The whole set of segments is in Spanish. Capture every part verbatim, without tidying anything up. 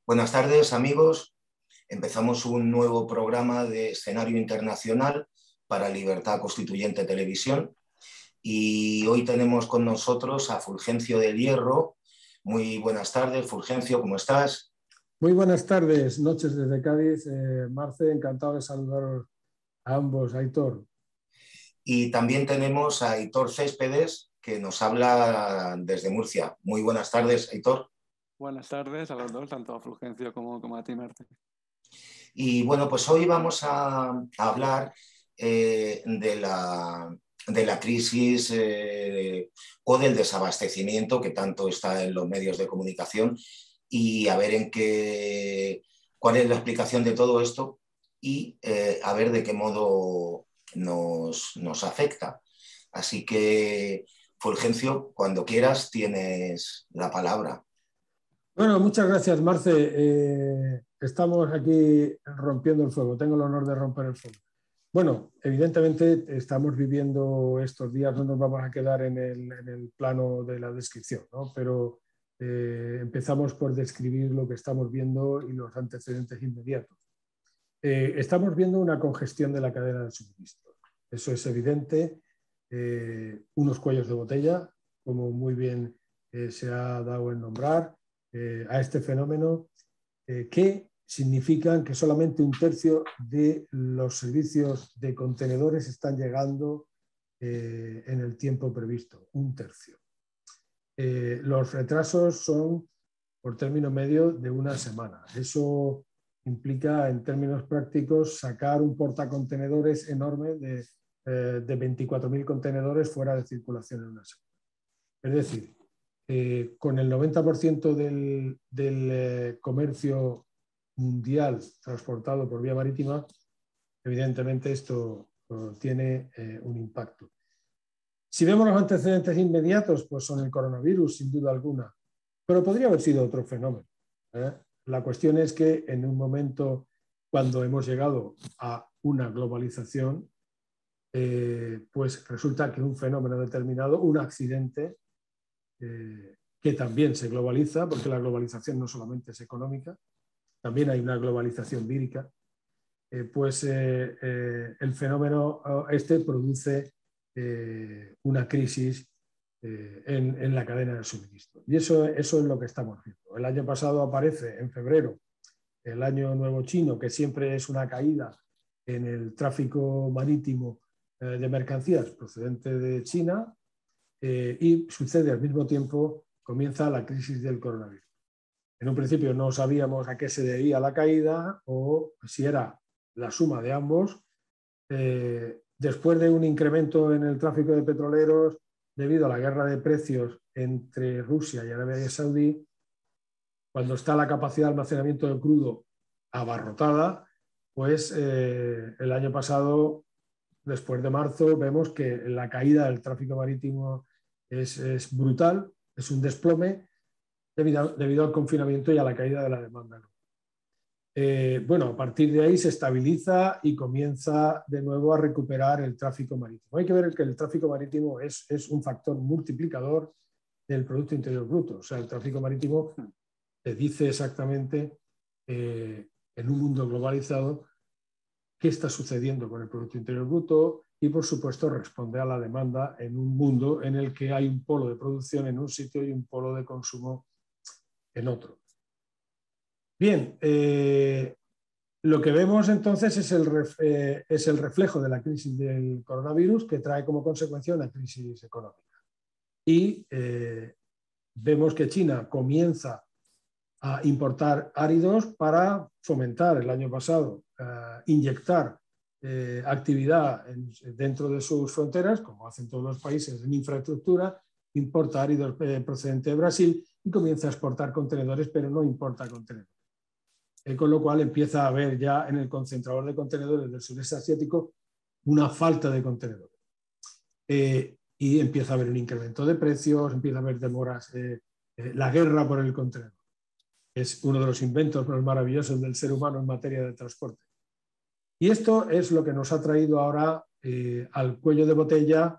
Buenas tardes, amigos. Empezamos un nuevo programa de escenario internacional para Libertad Constituyente Televisión y hoy tenemos con nosotros a Fulgencio del Hierro. Muy buenas tardes, Fulgencio, ¿cómo estás? Muy buenas tardes, noches desde Cádiz. Eh, Marce, encantado de saludaros a ambos, Aitor. Y también tenemos a Aitor Céspedes, que nos habla desde Murcia. Muy buenas tardes, Aitor. Buenas tardes a los dos, tanto a Fulgencio como, como a ti, Marce. Y bueno, pues hoy vamos a, a hablar eh, de, la, de la crisis eh, o del desabastecimiento que tanto está en los medios de comunicación y a ver en qué, cuál es la explicación de todo esto y eh, a ver de qué modo nos, nos afecta. Así que, Fulgencio, cuando quieras tienes la palabra. Bueno, muchas gracias, Marce. Eh, estamos aquí rompiendo el fuego. Tengo el honor de romper el fuego. Bueno, evidentemente estamos viviendo estos días, no nos vamos a quedar en el, en el plano de la descripción, ¿no? Pero eh, empezamos por describir lo que estamos viendo y los antecedentes inmediatos. Eh, estamos viendo una congestión de la cadena de suministro. Eso es evidente. Eh, unos cuellos de botella, como muy bien eh, se ha dado en nombrar, eh, a este fenómeno, eh, que significan que solamente un tercio de los servicios de contenedores están llegando eh, en el tiempo previsto, un tercio. Eh, los retrasos son por término medio de una semana. Eso implica, en términos prácticos, sacar un portacontenedores enorme de, eh, de veinticuatro mil contenedores fuera de circulación en una semana. Es decir, eh, con el noventa por ciento del, del eh, comercio mundial transportado por vía marítima, evidentemente esto uh, tiene eh, un impacto. Si vemos los antecedentes inmediatos, pues son el coronavirus, sin duda alguna, pero podría haber sido otro fenómeno, ¿eh? La cuestión es que en un momento cuando hemos llegado a una globalización, eh, pues resulta que un fenómeno determinado, un accidente, eh, que también se globaliza, porque la globalización no solamente es económica, también hay una globalización vírica, eh, pues eh, eh, el fenómeno este produce eh, una crisis eh, en, en la cadena de suministro. Y eso, eso es lo que estamos viendo. El año pasado aparece en febrero el año nuevo chino, que siempre es una caída en el tráfico marítimo eh, de mercancías procedente de China, eh, y sucede al mismo tiempo, comienza la crisis del coronavirus. En un principio no sabíamos a qué se debía la caída o si era la suma de ambos. Eh, después de un incremento en el tráfico de petroleros debido a la guerra de precios entre Rusia y Arabia Saudí, cuando está la capacidad de almacenamiento de crudo abarrotada, pues eh, el año pasado, después de marzo, vemos que la caída del tráfico marítimo es, es brutal, es un desplome debido, debido al confinamiento y a la caída de la demanda. Eh, bueno, a partir de ahí se estabiliza y comienza de nuevo a recuperar el tráfico marítimo. Hay que ver que el tráfico marítimo es, es un factor multiplicador del Producto Interior Bruto. O sea, el tráfico marítimo te dice exactamente, eh, en un mundo globalizado, qué está sucediendo con el Producto Interior Bruto y, por supuesto, responde a la demanda en un mundo en el que hay un polo de producción en un sitio y un polo de consumo en otro. Bien, eh, lo que vemos entonces es el, ref, eh, es el reflejo de la crisis del coronavirus, que trae como consecuencia una crisis económica. Y eh, vemos que China comienza a importar áridos para fomentar el año pasado, uh, inyectar eh, actividad en, dentro de sus fronteras, como hacen todos los países en infraestructura, importa áridos eh, procedente de Brasil y comienza a exportar contenedores, pero no importa contenedores. Eh, con lo cual empieza a haber ya en el concentrador de contenedores del sureste asiático una falta de contenedores. Eh, y empieza a haber un incremento de precios, empieza a haber demoras, eh, eh, la guerra por el contenedor. Es uno de los inventos más maravillosos del ser humano en materia de transporte. Y esto es lo que nos ha traído ahora eh, al cuello de botella,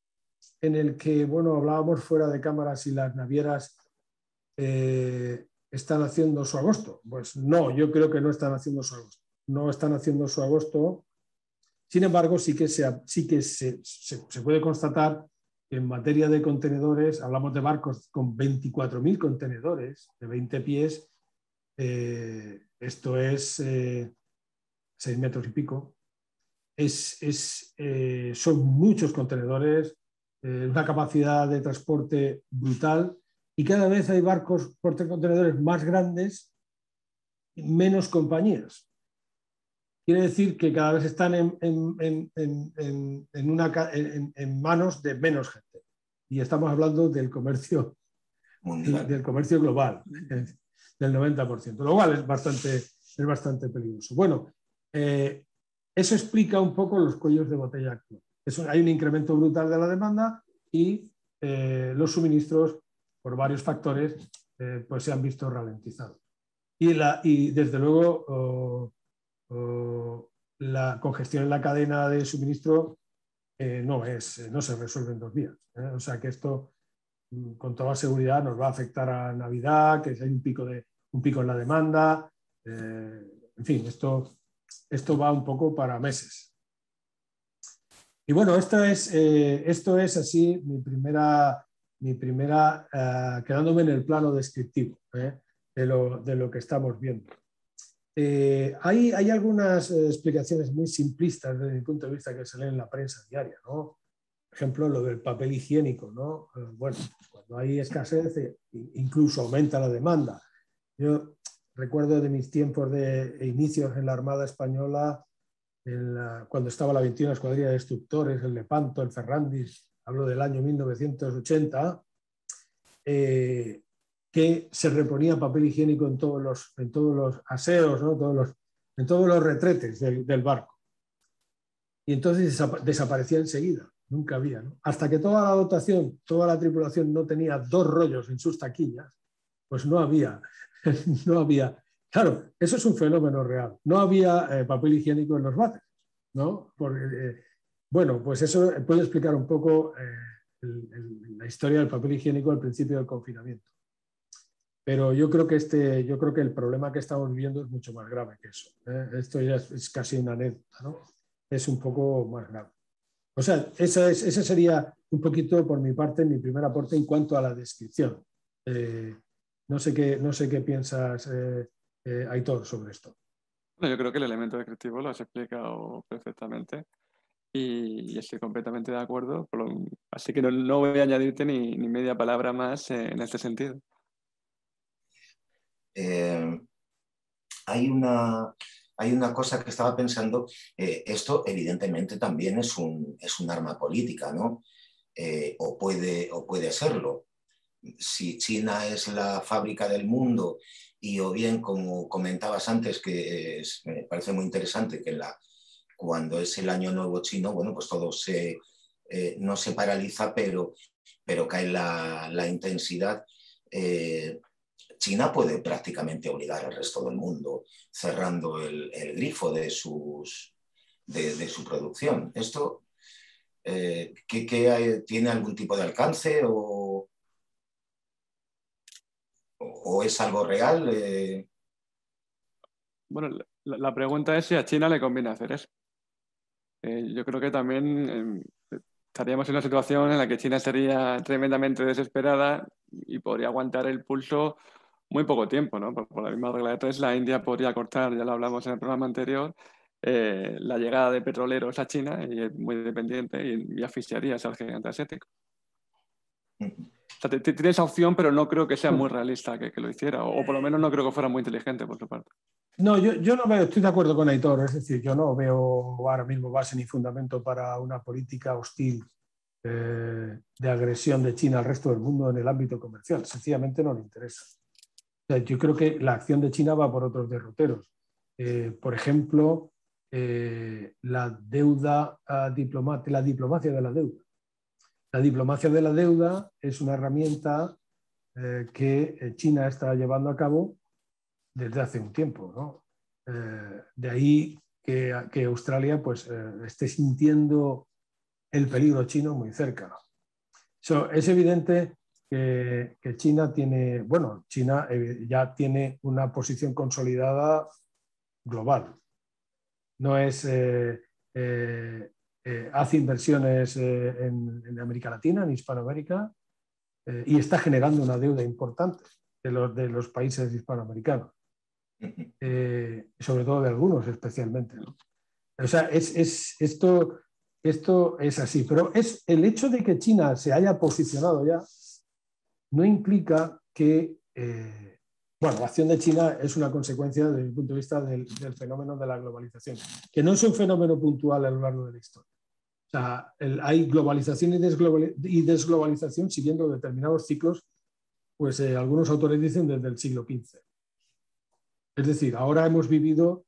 en el que, bueno, hablábamos fuera de cámaras y las navieras eh, están haciendo su agosto. Pues no, yo creo que no están haciendo su agosto. No están haciendo su agosto. Sin embargo, sí que, se, sí que se, se, se puede constatar que en materia de contenedores, hablamos de barcos con veinticuatro mil contenedores de veinte pies, eh, esto es eh, seis metros y pico, es, es, eh, son muchos contenedores, eh, una capacidad de transporte brutal, y cada vez hay barcos por contenedores más grandes, menos compañías. Quiere decir que cada vez están en, en, en, en, en, una, en, en manos de menos gente. Y estamos hablando del comercio mundial, del comercio global, del noventa por ciento, lo cual es bastante, es bastante peligroso. Bueno, eh, eso explica un poco los cuellos de botella actual. Eso, hay un incremento brutal de la demanda y eh, los suministros, por varios factores, eh, pues se han visto ralentizados. Y, la, y desde luego, oh, oh, la congestión en la cadena de suministro eh, no, es, no se resuelve en dos días. ¿eh? O sea que esto, con toda seguridad, nos va a afectar a Navidad, que hay un pico, de, un pico en la demanda. Eh, en fin, esto, esto va un poco para meses. Y bueno, esto es, eh, esto es así mi primera, mi primera eh, quedándome en el plano descriptivo eh, de, lo, de lo que estamos viendo. Eh, hay, hay algunas eh, explicaciones muy simplistas desde mi punto de vista que se leen en la prensa diaria, ¿no? Por ejemplo, lo del papel higiénico, ¿no? Eh, bueno, cuando hay escasez, eh, incluso aumenta la demanda. Yo recuerdo de mis tiempos de inicios en la Armada Española, en la, cuando estaba la veintiuna Escuadrilla de Destructores, el Lepanto, el Ferrandis, hablo del año mil novecientos ochenta, eh, que se reponía papel higiénico en todos los, en todos los aseos, ¿no? todos los, en todos los retretes del, del barco. Y entonces desaparecía enseguida, nunca había. ¿no? Hasta que toda la dotación, toda la tripulación no tenía dos rollos en sus taquillas, pues no había, no había. Claro, eso es un fenómeno real. No había eh, papel higiénico en los váteres, ¿no? Porque, eh, bueno, pues eso puede explicar un poco eh, el, el, la historia del papel higiénico al principio del confinamiento. Pero yo creo que, este, yo creo que el problema que estamos viviendo es mucho más grave que eso. ¿eh? Esto ya es, es casi una anécdota, ¿no? Es un poco más grave. O sea, esa, es, esa sería un poquito por mi parte mi primer aporte en cuanto a la descripción. Eh, no, sé qué, no sé qué piensas, eh, eh, Aitor, sobre esto. Bueno, yo creo que el elemento descriptivo lo has explicado perfectamente y, y estoy completamente de acuerdo. Por lo, así que no, no voy a añadirte ni, ni media palabra más eh, en este sentido. Eh, hay, una, hay una cosa que estaba pensando, eh, esto evidentemente también es un, es un arma política, ¿no? Eh, o, puede, o puede serlo. Si China es la fábrica del mundo y o bien, como comentabas antes, que es, me parece muy interesante que la, cuando es el año nuevo chino, bueno, pues todo se, eh, no se paraliza, pero, pero cae la, la intensidad. Eh, China puede prácticamente obligar al resto del mundo cerrando el, el grifo de, sus, de, de su producción. ¿Esto eh, ¿qué, qué hay, tiene algún tipo de alcance o, o es algo real? Eh... Bueno, la, la pregunta es si a China le conviene hacer eso. Eh, yo creo que también eh, estaríamos en una situación en la que China sería tremendamente desesperada y podría aguantar el pulso muy poco tiempo, ¿no? Por, por la misma regla de tres, la India podría cortar, ya lo hablamos en el programa anterior, eh, la llegada de petroleros a China y es muy dependiente y, y asfixiaría al gigante asiático. O sea, tiene esa opción, pero no creo que sea muy realista que, que lo hiciera, o, o por lo menos no creo que fuera muy inteligente por su parte. No, yo, yo no veo, estoy de acuerdo con Aitor, es decir, yo no veo ahora mismo base ni fundamento para una política hostil eh, de agresión de China al resto del mundo en el ámbito comercial. Sencillamente no le interesa. O sea, yo creo que la acción de China va por otros derroteros. Eh, por ejemplo, eh, la deuda uh, diplomática, la diplomacia de la deuda. La diplomacia de la deuda es una herramienta eh, que China está llevando a cabo desde hace un tiempo, ¿no? Eh, de ahí que, que Australia pues, eh, esté sintiendo el peligro chino muy cerca. So, es evidente que, que China tiene, bueno, China eh, ya tiene una posición consolidada global. No es, eh, eh, eh, hace inversiones eh, en, en América Latina, en Hispanoamérica, eh, y está generando una deuda importante de los, de los países hispanoamericanos, eh, sobre todo de algunos especialmente, ¿no? O sea, es, es, esto, esto es así, pero es el hecho de que China se haya posicionado ya no implica que, eh, bueno, la acción de China es una consecuencia desde mi punto de vista del, del fenómeno de la globalización, que no es un fenómeno puntual a lo largo de la historia. O sea, el, hay globalización y, desglobal, y desglobalización siguiendo determinados ciclos, pues eh, algunos autores dicen desde el siglo quince. Es decir, ahora hemos vivido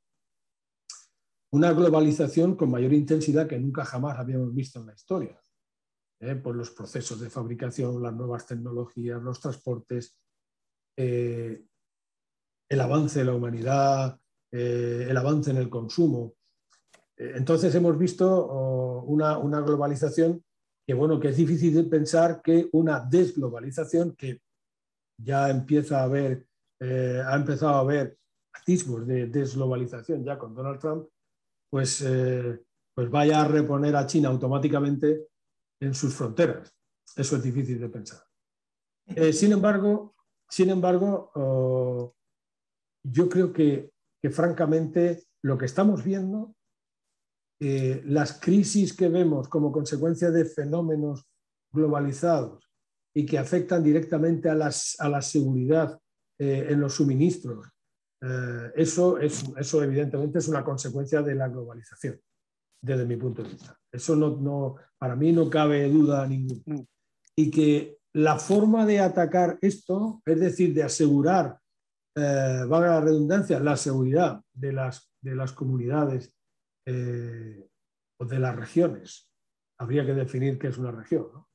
una globalización con mayor intensidad que nunca jamás habíamos visto en la historia, ¿eh? Por los procesos de fabricación, las nuevas tecnologías, los transportes, eh, el avance de la humanidad, eh, el avance en el consumo. Eh, entonces hemos visto oh, una, una globalización que, bueno, que es difícil de pensar que una desglobalización que ya empieza a haber, eh, ha empezado a haber atisbos de desglobalización ya con Donald Trump, pues, eh, pues vaya a reponer a China automáticamente en sus fronteras. Eso es difícil de pensar. Eh, sin embargo, sin embargo oh, yo creo que, que francamente lo que estamos viendo, eh, las crisis que vemos como consecuencia de fenómenos globalizados y que afectan directamente a, las, a la seguridad eh, en los suministros, eh, eso, es, eso evidentemente es una consecuencia de la globalización, desde mi punto de vista. Eso no, no, para mí no cabe duda ninguna. Y que la forma de atacar esto, es decir, de asegurar, eh, valga la redundancia, la seguridad de las, de las comunidades eh, o de las regiones, habría que definir qué es una región, ¿no?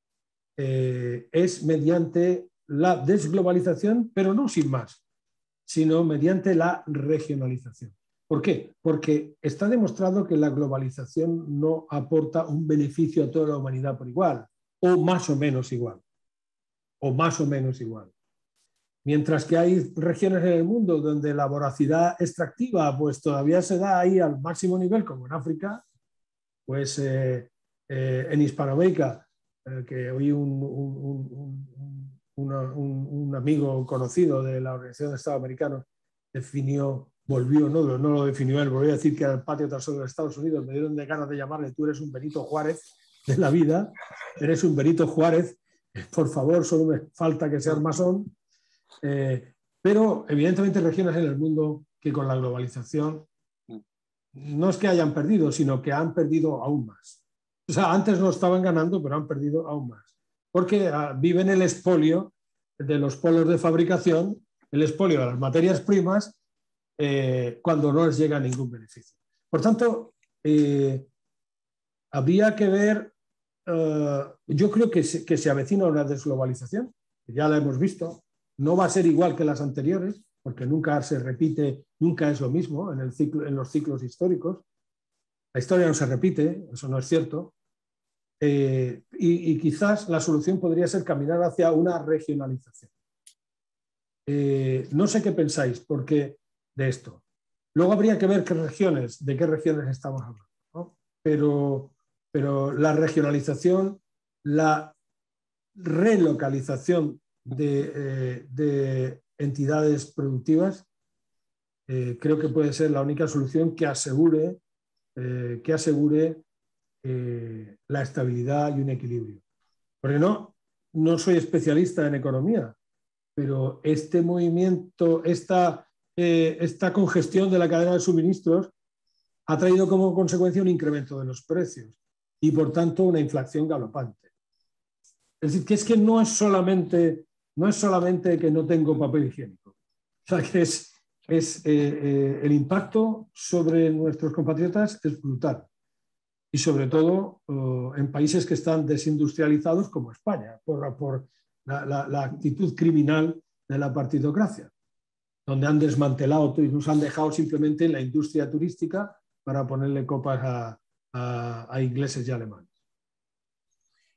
Eh, es mediante la desglobalización, pero no sin más, sino mediante la regionalización. ¿Por qué? Porque está demostrado que la globalización no aporta un beneficio a toda la humanidad por igual, o más o menos igual, o más o menos igual. Mientras que hay regiones en el mundo donde la voracidad extractiva pues todavía se da ahí al máximo nivel, como en África, pues eh, eh, en Hispanoamérica, eh, que hoy un, un, un, una, un, un amigo conocido de la Organización de Estados Americanos definió, volvió, no, no lo definió él, volvió a decir que era el patio trasero de los Estados Unidos, me dieron de ganas de llamarle, tú eres un Benito Juárez de la vida, eres un Benito Juárez, por favor, solo me falta que seas masón. Eh, pero evidentemente regiones en el mundo que con la globalización no es que hayan perdido, sino que han perdido aún más. O sea, antes no estaban ganando, pero han perdido aún más. Porque uh, viven el expolio de los polos de fabricación, el expolio de las materias primas, eh, cuando no les llega ningún beneficio. Por tanto, eh, habría que ver, uh, yo creo que se, que se avecina una desglobalización, ya la hemos visto. No va a ser igual que las anteriores, porque nunca se repite, nunca es lo mismo en, el ciclo, en los ciclos históricos. La historia no se repite, eso no es cierto. Eh, y, y quizás la solución podría ser caminar hacia una regionalización. Eh, no sé qué pensáis porque de esto. Luego habría que ver qué regiones, de qué regiones estamos hablando, ¿no? Pero, pero la regionalización, la relocalización De, eh, de entidades productivas, eh, creo que puede ser la única solución que asegure, eh, que asegure eh, la estabilidad y un equilibrio. Porque no, no soy especialista en economía, pero este movimiento, esta, eh, esta congestión de la cadena de suministros ha traído como consecuencia un incremento de los precios y, por tanto, una inflación galopante. Es decir, que es que no es solamente... No es solamente que no tengo papel higiénico, o sea que es, es eh, eh, el impacto sobre nuestros compatriotas es brutal y sobre todo uh, en países que están desindustrializados como España por, por la, la, la actitud criminal de la partidocracia, donde han desmantelado y nos han dejado simplemente la industria turística para ponerle copas a, a, a ingleses y alemanes.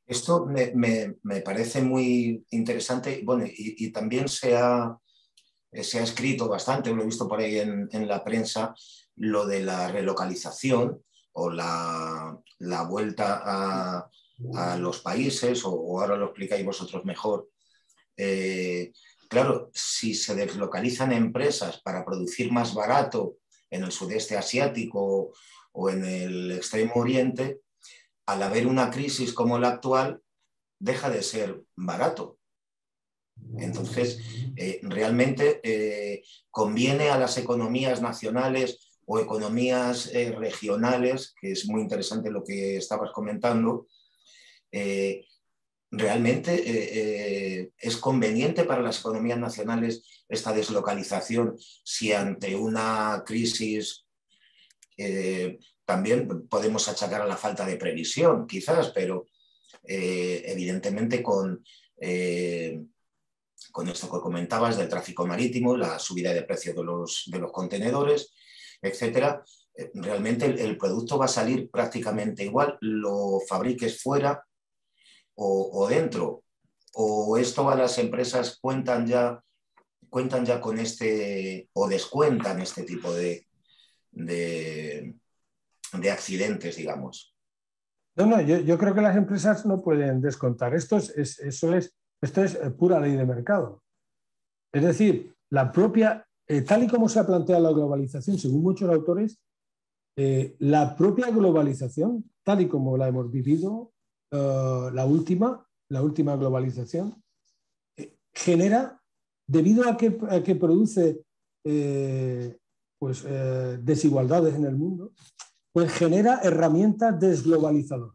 Esto me, me, me parece muy interesante. Bueno, y, y también se ha, se ha escrito bastante, lo he visto por ahí en, en la prensa, lo de la relocalización o la, la vuelta a, a, los países, o, o ahora lo explicáis vosotros mejor. Eh, claro, si se deslocalizan empresas para producir más barato en el sudeste asiático o en el extremo oriente, al haber una crisis como la actual, deja de ser barato. Entonces, eh, realmente eh, conviene a las economías nacionales o economías eh, regionales, que es muy interesante lo que estabas comentando, eh, realmente eh, eh, es conveniente para las economías nacionales esta deslocalización si ante una crisis eh, también podemos achacar a la falta de previsión, quizás, pero eh, evidentemente con... Eh, con esto que comentabas del tráfico marítimo, la subida de precio de los, de los contenedores, etcétera, realmente el, el producto va a salir prácticamente igual, lo fabriques fuera o, o dentro. O esto a las empresas cuentan ya, cuentan ya con este, o descuentan este tipo de, de, de accidentes, digamos. No, no, yo, yo creo que las empresas no pueden descontar. Esto es, es, eso es, esto es pura ley de mercado. Es decir, la propia, eh, tal y como se ha planteado la globalización, según muchos autores, eh, la propia globalización, tal y como la hemos vivido, uh, la última, la última globalización, eh, genera, debido a que, a que produce eh, pues, eh, desigualdades en el mundo, pues genera herramientas desglobalizadoras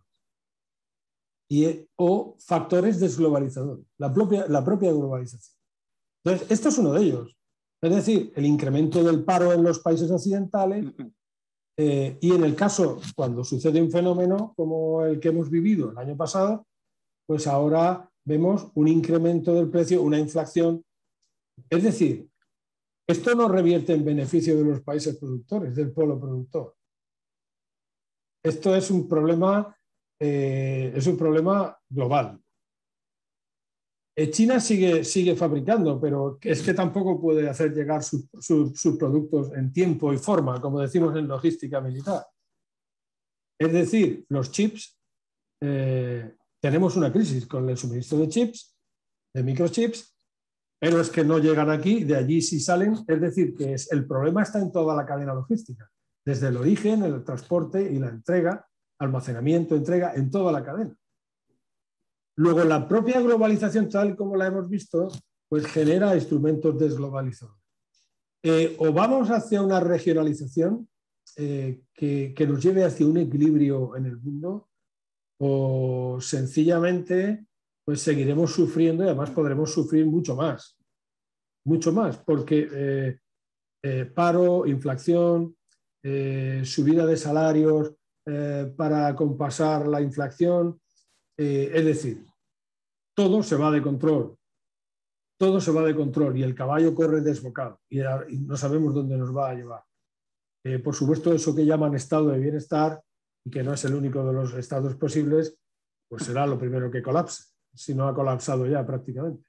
y, o factores desglobalizadores, la propia, la propia globalización. Entonces, esto es uno de ellos. Es decir, el incremento del paro en los países occidentales eh, y en el caso, cuando sucede un fenómeno como el que hemos vivido el año pasado, pues ahora vemos un incremento del precio, una inflación. Es decir, esto no revierte en beneficio de los países productores, del pueblo productor. Esto es un problema, eh, es un problema global. China sigue, sigue fabricando, pero es que tampoco puede hacer llegar sus su, su productos en tiempo y forma, como decimos en logística militar. Es decir, los chips, eh, tenemos una crisis con el suministro de chips, de microchips, pero es que no llegan aquí, de allí sí salen. Es decir, que es, el problema está en toda la cadena logística, desde el origen, el transporte y la entrega, almacenamiento, entrega, en toda la cadena. Luego, la propia globalización, tal como la hemos visto, pues genera instrumentos desglobalizadores. Eh, o vamos hacia una regionalización eh, que, que nos lleve hacia un equilibrio en el mundo, o sencillamente pues seguiremos sufriendo y además podremos sufrir mucho más. Mucho más, porque eh, eh, paro, inflación, eh, subida de salarios eh, para compasar la inflación, eh, es decir, todo se va de control, todo se va de control y el caballo corre desbocado y, y no sabemos dónde nos va a llevar. Eh, por supuesto, eso que llaman estado de bienestar, y que no es el único de los estados posibles, pues será lo primero que colapse, si no ha colapsado ya prácticamente.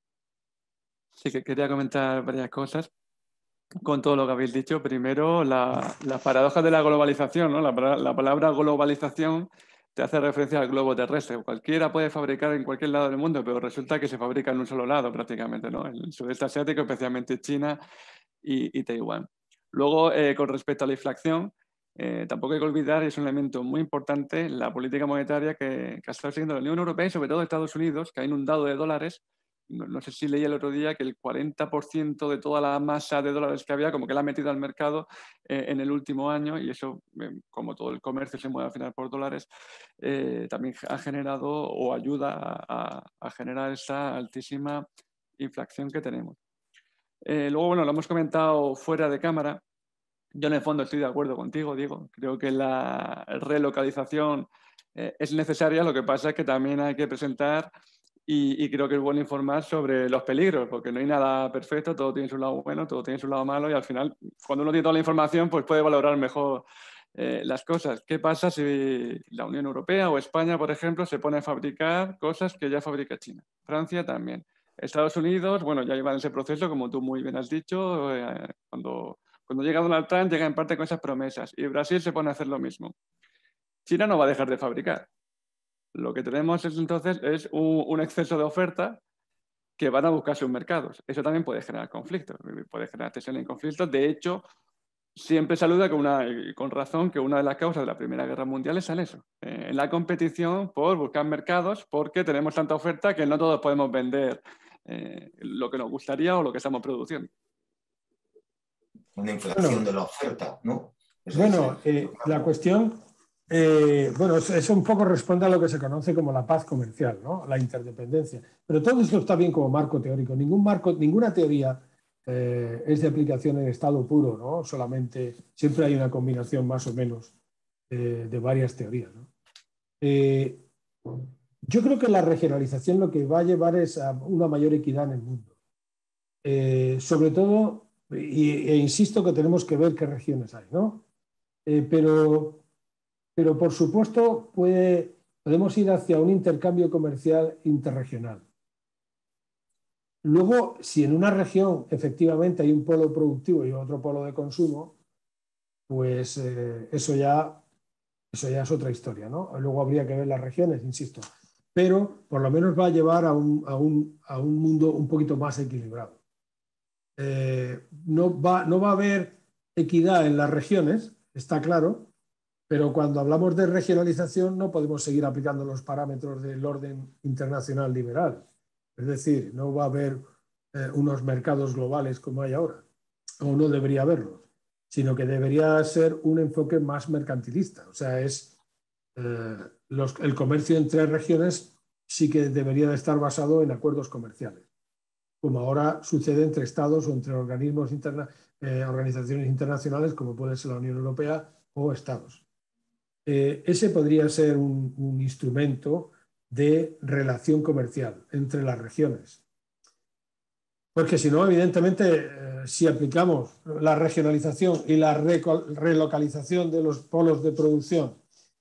Sí, que quería comentar varias cosas con todo lo que habéis dicho. Primero, la, la paradoja de la globalización, ¿no? La, la palabra globalización te hace referencia al globo terrestre. Cualquiera puede fabricar en cualquier lado del mundo, pero resulta que se fabrica en un solo lado prácticamente, ¿no? En el sudeste asiático, especialmente China y, y Taiwán. Luego, eh, con respecto a la inflación, eh, tampoco hay que olvidar, es un elemento muy importante, la política monetaria que, que ha estado siguiendo la Unión Europea y sobre todo Estados Unidos, que ha inundado de dólares. No, no sé si leí el otro día que el cuarenta por ciento de toda la masa de dólares que había, como que la ha metido al mercado eh, en el último año, y eso, eh, como todo el comercio se mueve al final por dólares, eh, también ha generado o ayuda a, a generar esta altísima inflación que tenemos. Eh, luego, bueno, lo hemos comentado fuera de cámara. Yo en el fondo estoy de acuerdo contigo, Diego. Creo que la relocalización eh, es necesaria. Lo que pasa es que también hay que presentar y, y creo que es bueno informar sobre los peligros, porque no hay nada perfecto, todo tiene su lado bueno, todo tiene su lado malo y al final, cuando uno tiene toda la información, pues puede valorar mejor eh, las cosas. ¿Qué pasa si la Unión Europea o España, por ejemplo, se pone a fabricar cosas que ya fabrica China? Francia también. Estados Unidos, bueno, ya lleva en ese proceso, como tú muy bien has dicho, eh, cuando, cuando llega Donald Trump llega en parte con esas promesas y Brasil se pone a hacer lo mismo. China no va a dejar de fabricar. Lo que tenemos es, entonces es un, un exceso de oferta que van a buscar sus mercados. Eso también puede generar conflictos, puede generar tensión y conflictos. De hecho, siempre se alude con, una, con razón que una de las causas de la Primera Guerra Mundial es en eso, eh, en la competición por buscar mercados, porque tenemos tanta oferta que no todos podemos vender eh, lo que nos gustaría o lo que estamos produciendo. Una inflación bueno, de la oferta, ¿no? Esa bueno, es, eh, la cuestión, eh, bueno, eso un poco responde a lo que se conoce como la paz comercial, ¿no? La interdependencia. Pero todo esto está bien como marco teórico. Ningún marco, ninguna teoría eh, es de aplicación en estado puro, ¿no? Solamente, siempre hay una combinación más o menos eh, de varias teorías, ¿no? Eh, yo creo que la regionalización lo que va a llevar es a una mayor equidad en el mundo. Eh, sobre todo, y, e insisto que tenemos que ver qué regiones hay, ¿no? Eh, pero, pero, por supuesto, puede, podemos ir hacia un intercambio comercial interregional. Luego, si en una región efectivamente hay un polo productivo y otro polo de consumo, pues eh, eso, ya, eso ya es otra historia, ¿no? Luego habría que ver las regiones, insisto. Pero por lo menos va a llevar a un, a un, a un mundo un poquito más equilibrado. Eh, no, va, no va a haber equidad en las regiones, está claro, pero cuando hablamos de regionalización no podemos seguir aplicando los parámetros del orden internacional liberal. Es decir, no va a haber eh, unos mercados globales como hay ahora, o no debería haberlos, sino que debería ser un enfoque más mercantilista. O sea, es eh, los, el comercio entre regiones sí que debería de estar basado en acuerdos comerciales, como ahora sucede entre estados o entre organismos interna, eh, organizaciones internacionales como puede ser la Unión Europea o estados. Eh, ese podría ser un, un instrumento de relación comercial entre las regiones. Porque si no, evidentemente, eh, si aplicamos la regionalización y la re relocalización de los polos de producción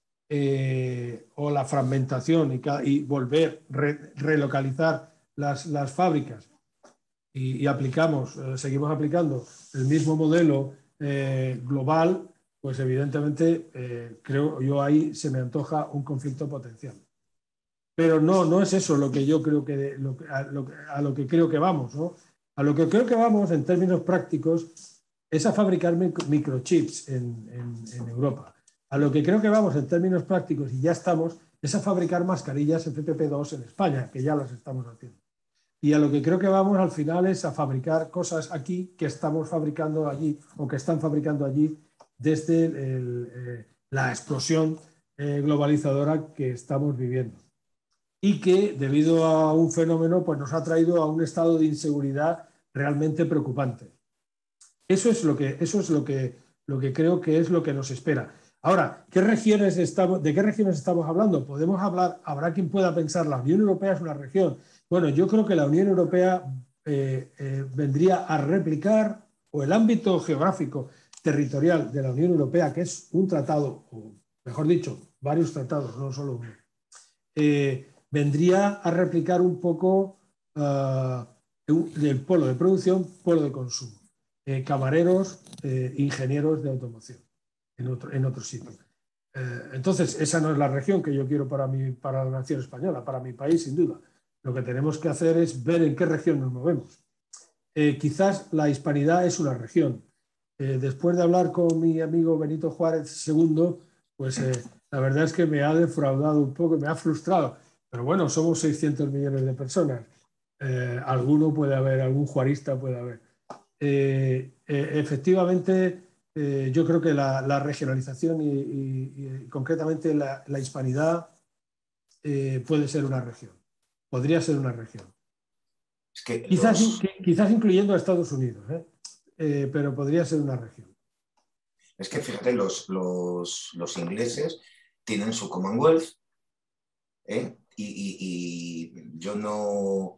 eh, o la fragmentación y, y volver a re relocalizar las, las fábricas y, y aplicamos, eh, seguimos aplicando el mismo modelo eh, global, pues evidentemente eh, creo yo ahí se me antoja un conflicto potencial. Pero no, no es eso lo que yo creo que, lo, a, lo, a lo que creo que vamos, ¿no? A lo que creo que vamos en términos prácticos es a fabricar micro, microchips en, en, en Europa. A lo que creo que vamos en términos prácticos, y ya estamos, es a fabricar mascarillas F P P dos en España, que ya las estamos haciendo. Y a lo que creo que vamos al final es a fabricar cosas aquí que estamos fabricando allí o que están fabricando allí desde el, eh, la explosión eh, globalizadora que estamos viviendo. Y que debido a un fenómeno pues nos ha traído a un estado de inseguridad realmente preocupante. Eso es lo que, eso es lo que, lo que creo que es lo que nos espera. Ahora, ¿qué regiones estamos, ¿de qué regiones estamos hablando? Podemos hablar, habrá quien pueda pensar, la Unión Europea es una región. Bueno, yo creo que la Unión Europea eh, eh, vendría a replicar, o el ámbito geográfico territorial de la Unión Europea, que es un tratado, o mejor dicho, varios tratados, no solo uno, eh, vendría a replicar un poco uh, el polo de producción, polo de consumo. Eh, camareros, eh, ingenieros de automoción en otro, en otro sitio. Eh, entonces, esa no es la región que yo quiero para, mi, para la nación española, para mi país, sin duda. Lo que tenemos que hacer es ver en qué región nos movemos. Eh, quizás la hispanidad es una región. Eh, después de hablar con mi amigo Benito Juárez segundo, pues eh, la verdad es que me ha defraudado un poco, me ha frustrado. Pero bueno, somos seiscientos millones de personas. Eh, alguno puede haber, algún juarista puede haber. Eh, eh, efectivamente, eh, yo creo que la, la regionalización y, y, y concretamente la, la hispanidad eh, puede ser una región. Podría ser una región. Es que quizás, los... quizás incluyendo a Estados Unidos, ¿eh? Eh, pero podría ser una región. Es que fíjate, los, los, los ingleses tienen su Commonwealth, ¿eh? y, y, y yo no,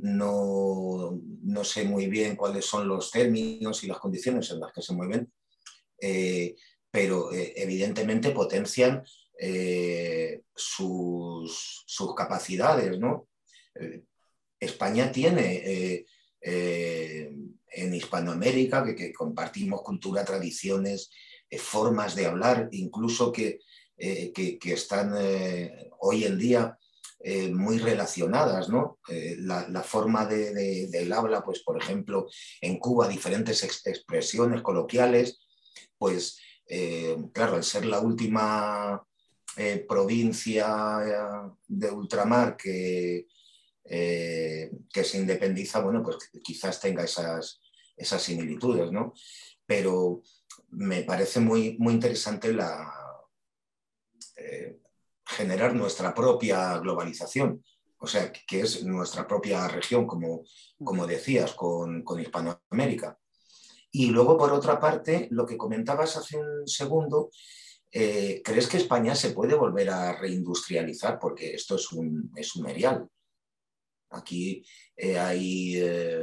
no, no sé muy bien cuáles son los términos y las condiciones en las que se mueven, eh, pero eh, evidentemente potencian eh, sus, sus capacidades, ¿no? Eh, España tiene eh, eh, en Hispanoamérica, que, que compartimos cultura, tradiciones, eh, formas de hablar, incluso que, eh, que, que están eh, hoy en día eh, muy relacionadas, ¿no? Eh, la, la, forma de, de, del habla, pues por ejemplo, en Cuba, diferentes ex expresiones coloquiales, pues eh, claro, al ser la última eh, provincia de ultramar que Eh, que se independiza, bueno, pues quizás tenga esas, esas similitudes, ¿no? Pero me parece muy, muy interesante la, eh, generar nuestra propia globalización, o sea, que es nuestra propia región, como, como decías, con, con Hispanoamérica. Y luego, por otra parte, lo que comentabas hace un segundo, eh, ¿crees que España se puede volver a reindustrializar? Porque esto es un, es un erial. Aquí eh, hay, eh,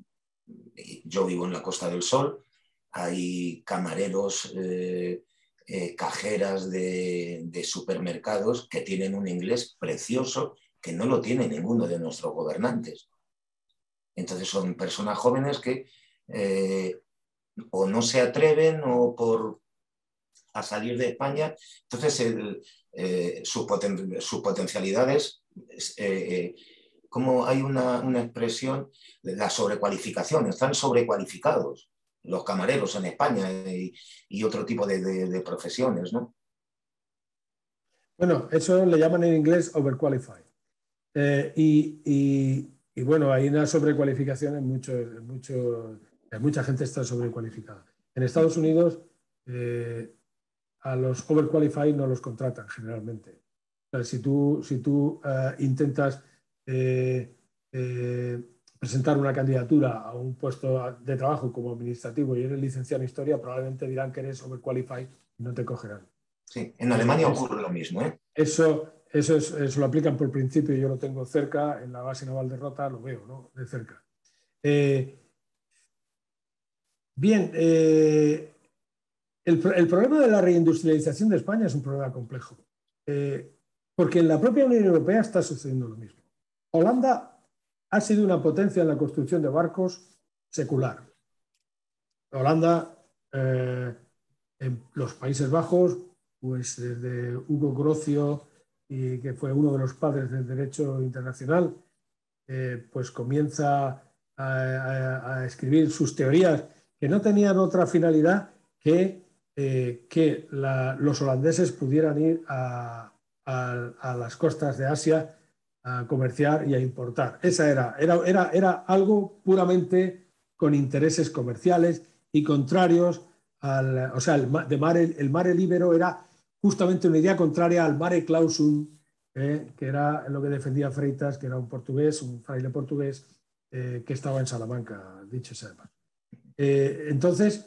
yo vivo en la Costa del Sol, hay camareros, eh, eh, cajeras de, de supermercados que tienen un inglés precioso que no lo tiene ninguno de nuestros gobernantes. Entonces son personas jóvenes que eh, o no se atreven o por a salir de España, entonces el, eh, sus, poten sus potencialidades eh, como hay una, una expresión de la sobrecualificación, están sobrecualificados los camareros en España y, y otro tipo de, de, de profesiones, ¿no? Bueno, eso le llaman en inglés overqualified. Eh, y, y, y bueno, hay una sobrecualificación en, mucho, en, mucho, en mucha gente está sobrecualificada. En Estados Unidos eh, a los overqualified no los contratan generalmente. O sea, si tú, si tú uh, intentas eh, eh, presentar una candidatura a un puesto de trabajo como administrativo y eres licenciado en historia, probablemente dirán que eres overqualified y no te cogerán. Sí, en Alemania es, ocurre lo mismo, ¿eh? Eso, eso, es, eso lo aplican por principio, yo lo tengo cerca, en la base naval de Rota lo veo, ¿no? De cerca. Eh, bien, eh, el, el problema de la reindustrialización de España es un problema complejo. Eh, porque en la propia Unión Europea está sucediendo lo mismo. Holanda ha sido una potencia en la construcción de barcos secular. Holanda, eh, en los Países Bajos, pues desde Hugo Grocio, y que fue uno de los padres del derecho internacional, eh, pues comienza a, a, a escribir sus teorías que no tenían otra finalidad que, eh, que la, los holandeses pudieran ir a, a, a las costas de Asia a comerciar y a importar. Esa era, era, era, era algo puramente con intereses comerciales y contrarios al, o sea, el, de mare, el mare libero era justamente una idea contraria al mare clausum, eh, que era lo que defendía Freitas, que era un portugués, un fraile portugués, eh, que estaba en Salamanca, dicho sea de paso. Eh, entonces,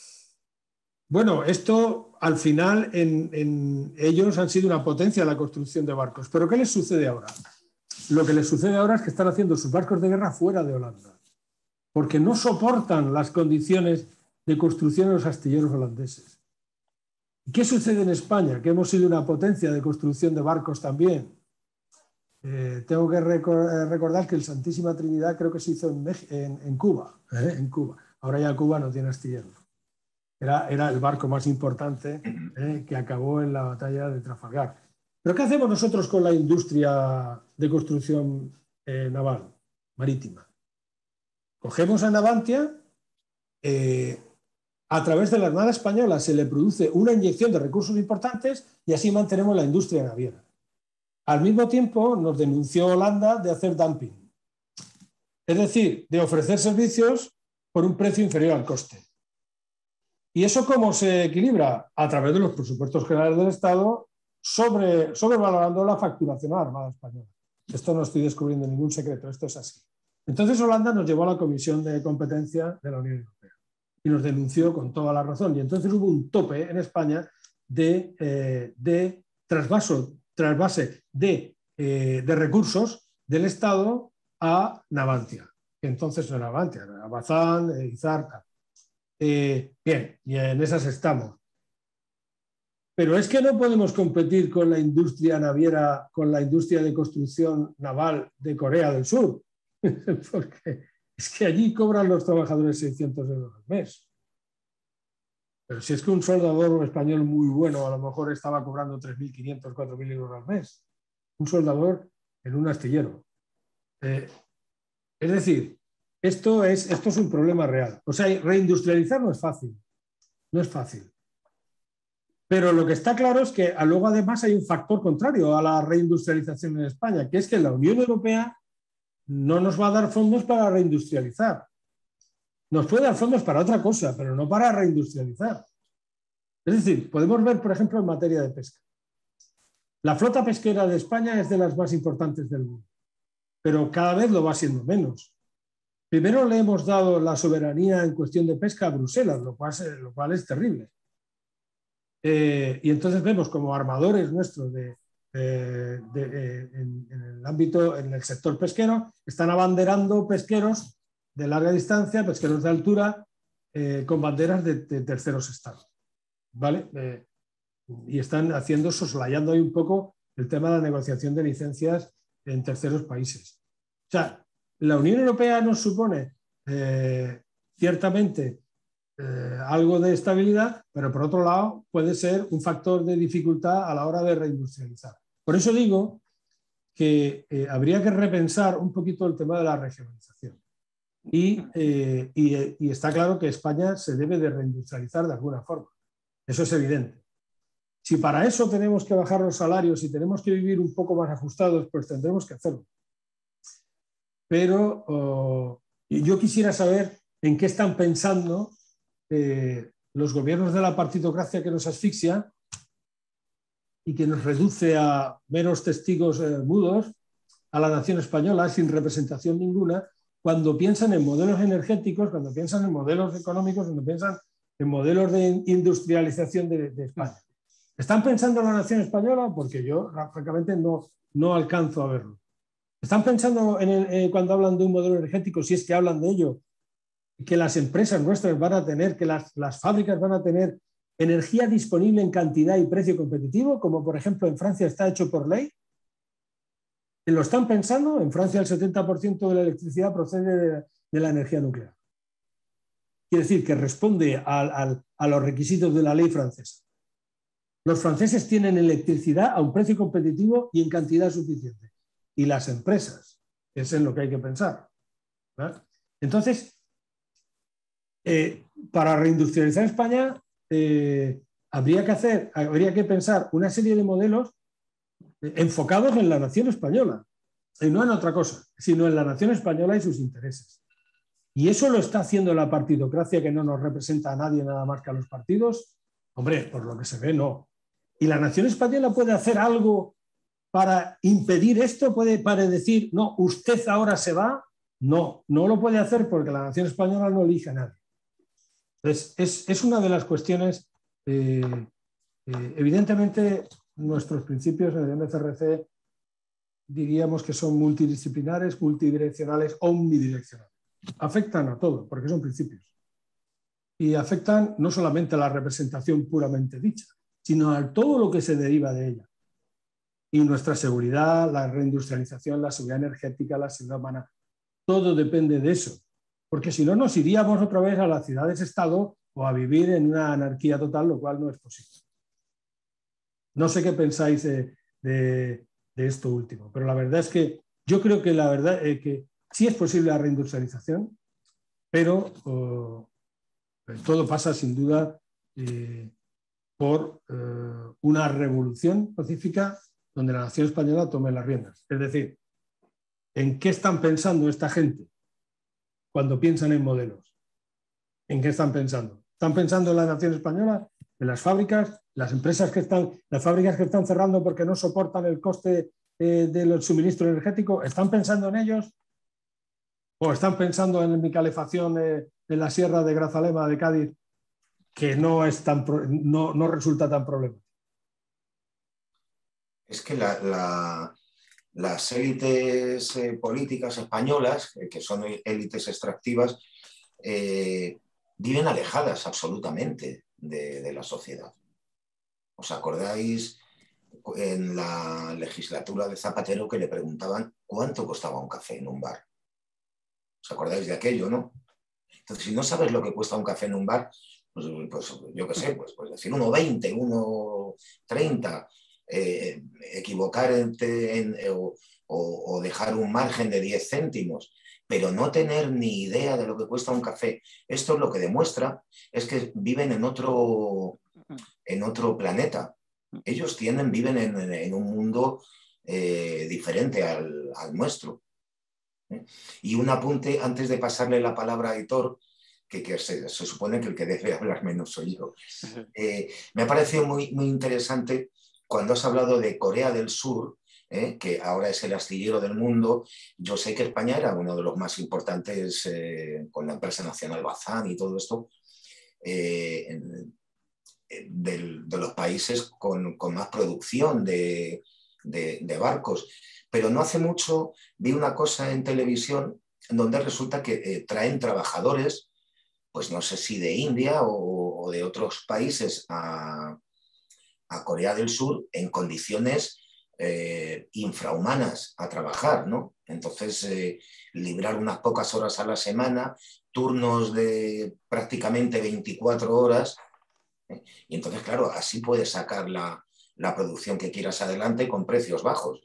bueno, esto al final en, en ellos han sido una potencia en la construcción de barcos. ¿Pero qué les sucede ahora? Lo que les sucede ahora es que están haciendo sus barcos de guerra fuera de Holanda, porque no soportan las condiciones de construcción de los astilleros holandeses. ¿Y qué sucede en España? Que hemos sido una potencia de construcción de barcos también. Eh, tengo que recordar que el Santísima Trinidad creo que se hizo en, en, en Cuba, ¿eh? en Cuba. Ahora ya Cuba no tiene astilleros. Era, era el barco más importante eh, que acabó en la batalla de Trafalgar. ¿Pero qué hacemos nosotros con la industria de construcción eh, naval, marítima? Cogemos a Navantia, eh, a través de la Armada Española se le produce una inyección de recursos importantes y así mantenemos la industria naviera. Al mismo tiempo nos denunció Holanda de hacer dumping, es decir, de ofrecer servicios por un precio inferior al coste. ¿Y eso cómo se equilibra? A través de los presupuestos generales del Estado, sobre, sobrevalorando la facturación a la Armada Española. Esto no estoy descubriendo ningún secreto, esto es así. Entonces Holanda nos llevó a la Comisión de Competencia de la Unión Europea y nos denunció con toda la razón. Y entonces hubo un tope en España de, eh, de trasvaso, trasvase de, eh, de recursos del Estado a Navantia, que entonces no era Navantia, era Bazán, eh, Izarca. Eh, bien, y en esas estamos. pero es que no podemos competir con la industria naviera, con la industria de construcción naval de Corea del Sur, porque es que allí cobran los trabajadores seiscientos euros al mes. Pero si es que un soldador español muy bueno a lo mejor estaba cobrando tres mil quinientos, cuatro mil euros al mes. Un soldador en un astillero. Eh, es decir, esto es, esto es un problema real. O sea, reindustrializar no es fácil. No es fácil. Pero lo que está claro es que luego además hay un factor contrario a la reindustrialización en España, que es que la Unión Europea no nos va a dar fondos para reindustrializar. Nos puede dar fondos para otra cosa, pero no para reindustrializar. Es decir, podemos ver, por ejemplo, en materia de pesca. La flota pesquera de España es de las más importantes del mundo, pero cada vez lo va siendo menos. Primero le hemos dado la soberanía en cuestión de pesca a Bruselas, lo cual, lo cual es terrible. Eh, y entonces vemos como armadores nuestros de, de, de, de, en, en el ámbito, en el sector pesquero, están abanderando pesqueros de larga distancia, pesqueros de altura, eh, con banderas de, de terceros estados. ¿Vale? Eh, y están haciendo, soslayando ahí un poco el tema de la negociación de licencias en terceros países. O sea, la Unión Europea nos supone eh, ciertamente eh, algo de estabilidad, pero por otro lado puede ser un factor de dificultad a la hora de reindustrializar. Por eso digo que eh, habría que repensar un poquito el tema de la regionalización. Y, eh, y, y está claro que España se debe de reindustrializar de alguna forma. Eso es evidente. Si para eso tenemos que bajar los salarios y tenemos que vivir un poco más ajustados, pues tendremos que hacerlo. Pero oh, yo quisiera saber en qué están pensando eh, los gobiernos de la partitocracia que nos asfixia y que nos reduce a meros testigos eh, mudos a la nación española sin representación ninguna, cuando piensan en modelos energéticos, cuando piensan en modelos económicos, cuando piensan en modelos de industrialización de, de España. ¿Están pensando en la nación española? Porque yo, francamente, no, no alcanzo a verlo. ¿Están pensando en el, eh, cuando hablan de un modelo energético, si es que hablan de ello, que las empresas nuestras van a tener, que las, las fábricas van a tener energía disponible en cantidad y precio competitivo, como por ejemplo en Francia está hecho por ley? ¿Lo están pensando? En Francia el setenta por ciento de la electricidad procede de, de la energía nuclear. Quiere decir que responde a, a, a los requisitos de la ley francesa. Los franceses tienen electricidad a un precio competitivo y en cantidad suficiente. Y las empresas, es en lo que hay que pensar, ¿verdad? Entonces, eh, para reindustrializar España, eh, habría que hacer, habría que pensar una serie de modelos enfocados en la nación española, y no en otra cosa, sino en la nación española y sus intereses. Y eso lo está haciendo la partidocracia, que no nos representa a nadie nada más que a los partidos. Hombre, por lo que se ve, no. ¿Y la nación española puede hacer algo para impedir esto? ¿Puede para decir, no, usted ahora se va? No, no lo puede hacer porque la nación española no elige a nadie. Entonces, es, es una de las cuestiones, eh, eh, evidentemente, nuestros principios en el M C R C diríamos que son multidisciplinares, multidireccionales, omnidireccionales. Afectan a todo, porque son principios. Y afectan no solamente a la representación puramente dicha, sino a todo lo que se deriva de ella. Y nuestra seguridad, la reindustrialización, la seguridad energética, la seguridad humana, todo depende de eso. Porque si no, nos iríamos otra vez a las ciudades-estado o a vivir en una anarquía total, lo cual no es posible. No sé qué pensáis de, de, de esto último, pero la verdad es que yo creo que la verdad es que sí es posible la reindustrialización, pero oh, todo pasa sin duda eh, por eh, una revolución pacífica donde la nación española tome las riendas. Es decir, ¿en qué están pensando esta gente cuando piensan en modelos? ¿En qué están pensando? ¿Están pensando en la nación española? ¿En las fábricas? ¿Las empresas que están, las fábricas que están cerrando porque no soportan el coste eh, del suministro energético? ¿Están pensando en ellos? ¿O están pensando en mi calefacción eh, en la sierra de Grazalema de Cádiz, que no, es tan, no, no resulta tan problemático? Es que la, la, las élites eh, políticas españolas, eh, que son élites extractivas, eh, viven alejadas absolutamente de, de la sociedad. ¿Os acordáis en la legislatura de Zapatero que le preguntaban cuánto costaba un café en un bar? ¿Os acordáis de aquello, no? Entonces, si no sabes lo que cuesta un café en un bar, pues, pues yo qué sé, pues, pues decir uno veinte, uno treinta, eh, equivocar en, en, o, o dejar un margen de diez céntimos, pero no tener ni idea de lo que cuesta un café. Esto lo que demuestra es que viven en otro, en otro planeta. Ellos tienen, viven en, en un mundo eh, diferente al, al nuestro. ¿eh? Y un apunte antes de pasarle la palabra a Aitor, que, que se, se supone que el que debe hablar menos soy yo. Eh, me ha parecido muy, muy interesante cuando has hablado de Corea del Sur, ¿eh? que ahora es el astillero del mundo. Yo sé que España era uno de los más importantes eh, con la empresa nacional Bazán y todo esto, eh, en, de, de los países con, con más producción de, de, de barcos. Pero no hace mucho vi una cosa en televisión en donde resulta que eh, traen trabajadores, pues no sé si de India o, o de otros países a, a Corea del Sur en condiciones eh, infrahumanas a trabajar, ¿no? Entonces, eh, librar unas pocas horas a la semana, turnos de prácticamente veinticuatro horas, ¿eh? Y entonces, claro, así puedes sacar la, la producción que quieras adelante con precios bajos.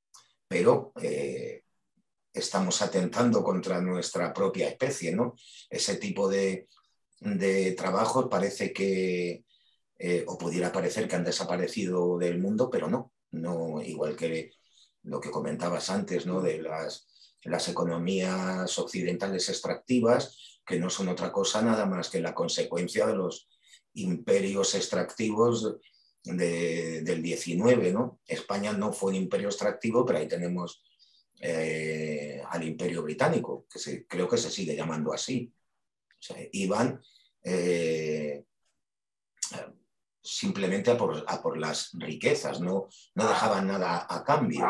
Pero eh, estamos atentando contra nuestra propia especie, ¿no? Ese tipo de, de trabajos parece que, eh, o pudiera parecer que han desaparecido del mundo, pero no, no, igual que lo que comentabas antes, ¿no? De las, las economías occidentales extractivas, que no son otra cosa nada más que la consecuencia de los imperios extractivos de, del diecinueve, ¿no? España no fue un imperio extractivo, pero ahí tenemos eh, al Imperio Británico, que se, creo que se sigue llamando así. O sea, iban eh, simplemente a por, a por las riquezas, no, no dejaban nada a cambio.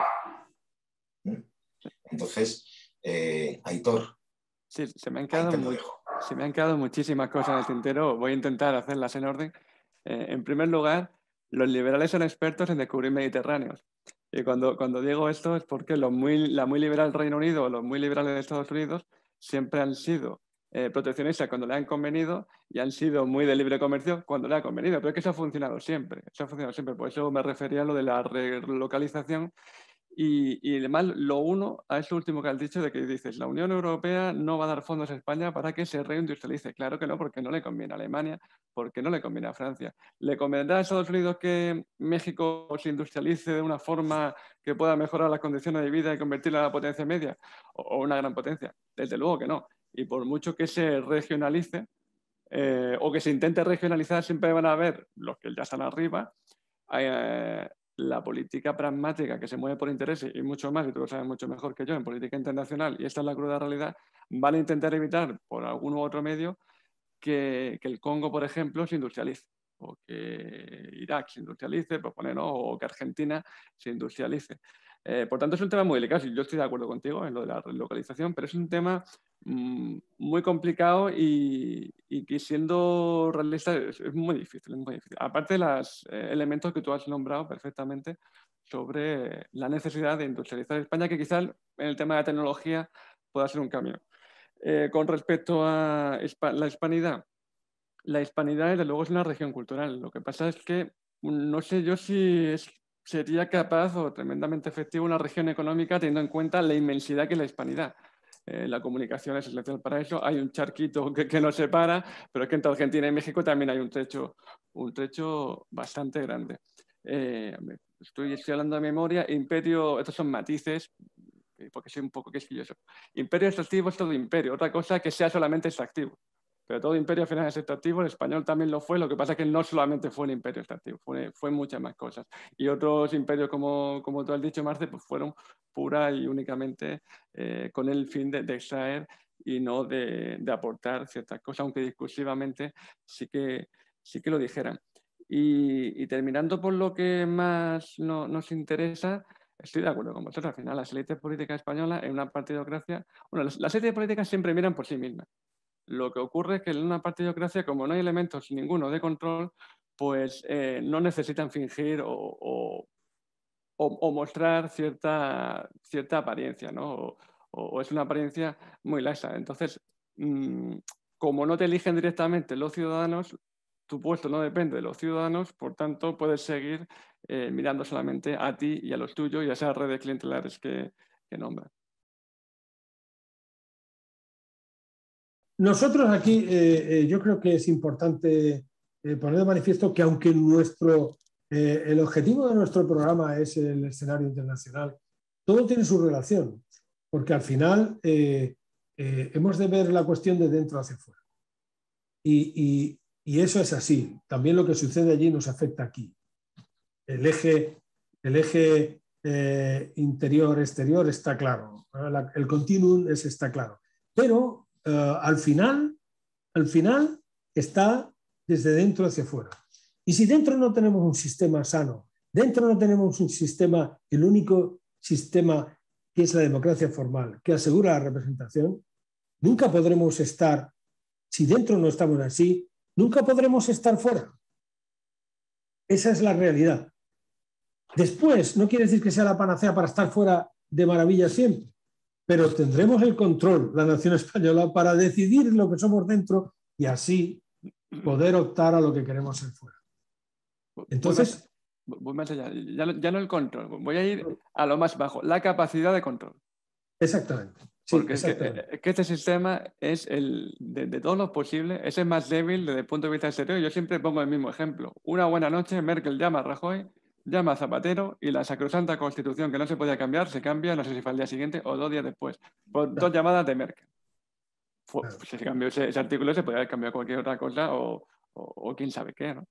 Entonces, eh, Aitor, sí, se me han ahí quedado te lo muy, dejo. se me han quedado muchísimas cosas en el tintero. Voy a intentar hacerlas en orden. Eh, en primer lugar, los liberales son expertos en descubrir mediterráneos. Y cuando, cuando digo esto es porque los muy, la muy liberal Reino Unido o los muy liberales de Estados Unidos siempre han sido eh, proteccionistas cuando le han convenido y han sido muy de libre comercio cuando le ha convenido. Pero es que eso ha funcionado siempre. Eso ha funcionado siempre. Por eso me refería a lo de la relocalización. Y, y además lo uno a eso último que has dicho de que dices, la Unión Europea no va a dar fondos a España para que se reindustrialice. Claro que no, porque no le conviene a Alemania, porque no le conviene a Francia. ¿Le convendrá a Estados Unidos que México se industrialice de una forma que pueda mejorar las condiciones de vida y convertirla en la potencia media o, o una gran potencia? Desde luego que no. Y por mucho que se regionalice eh, o que se intente regionalizar, siempre van a haber los que ya están arriba. Eh, la política pragmática que se mueve por intereses y mucho más, y tú lo sabes mucho mejor que yo, en política internacional, y esta es la cruda realidad, van a intentar evitar por algún u otro medio que, que el Congo, por ejemplo, se industrialice, o que Irak se industrialice, pues poner, ¿no? O que Argentina se industrialice. Eh, por tanto, es un tema muy delicado. Yo estoy de acuerdo contigo en lo de la relocalización, pero es un tema mmm, muy complicado y, y que siendo realista es, es, muy difícil, es muy difícil. Aparte de los eh, elementos que tú has nombrado perfectamente sobre la necesidad de industrializar España, que quizás en el tema de la tecnología pueda ser un cambio. Eh, con respecto a la hispanidad, la hispanidad desde luego es una región cultural. Lo que pasa es que no sé yo si es, sería capaz o tremendamente efectivo una región económica teniendo en cuenta la inmensidad que es la hispanidad. Eh, la comunicación es esencial para eso. Hay un charquito que, que nos separa, pero es que entre Argentina y México también hay un trecho, un trecho bastante grande. Eh, estoy, estoy hablando de memoria. Imperio, estos son matices, porque soy un poco quisquilloso. Imperio extractivo es todo imperio, otra cosa que sea solamente extractivo. Pero todo imperio al final es extractivo, el español también lo fue, lo que pasa es que no solamente fue un imperio extractivo, fue, fue muchas más cosas. Y otros imperios, como, como tú has dicho, Marce, pues fueron pura y únicamente eh, con el fin de, de extraer y no de, de aportar ciertas cosas, aunque discursivamente sí que, sí que lo dijeran. Y, y terminando por lo que más no, nos interesa, estoy de acuerdo con vosotros. Al final, las élites políticas españolas en una partidocracia... Bueno, las, las élites políticas siempre miran por sí mismas. Lo que ocurre es que en una partidocracia, como no hay elementos ninguno de control, pues eh, no necesitan fingir o, o, o, o mostrar cierta, cierta apariencia, ¿no? O, o es una apariencia muy laxa. Entonces, mmm, como no te eligen directamente los ciudadanos, tu puesto no depende de los ciudadanos, por tanto, puedes seguir eh, mirando solamente a ti y a los tuyos y a esas redes clientelares que, que nombras. Nosotros aquí, eh, eh, yo creo que es importante eh, poner de manifiesto que aunque nuestro, eh, el objetivo de nuestro programa es el escenario internacional, todo tiene su relación, porque al final eh, eh, hemos de ver la cuestión de dentro hacia afuera. Y, y, y eso es así. También lo que sucede allí nos afecta aquí. El eje, el eje eh, interior-exterior está claro. La, el continuum es, está claro. Pero Uh, al final, al final está desde dentro hacia afuera. Y si dentro no tenemos un sistema sano, dentro no tenemos un sistema, el único sistema que es la democracia formal, que asegura la representación, nunca podremos estar, si dentro no estamos así, nunca podremos estar fuera. Esa es la realidad. Después, no quiere decir que sea la panacea para estar fuera de maravilla siempre, pero tendremos el control, la nación española, para decidir lo que somos dentro y así poder optar a lo que queremos ser fuera. Entonces, voy más allá. Ya, no, ya no el control, voy a ir a lo más bajo, la capacidad de control. Exactamente. Sí, Porque exactamente. Es, que, es que este sistema es el de, de todo lo posible, es el más débil desde el punto de vista exterior. Yo siempre pongo el mismo ejemplo. Una buena noche, Merkel llama a Rajoy, llama a Zapatero y la sacrosanta Constitución que no se podía cambiar se cambia, no sé si fue al día siguiente o dos días después, por claro. dos llamadas de Merkel. Fue, claro. Si se cambió ese, ese artículo, se podía haber cambiado cualquier otra cosa o, o, o quién sabe qué, ¿no?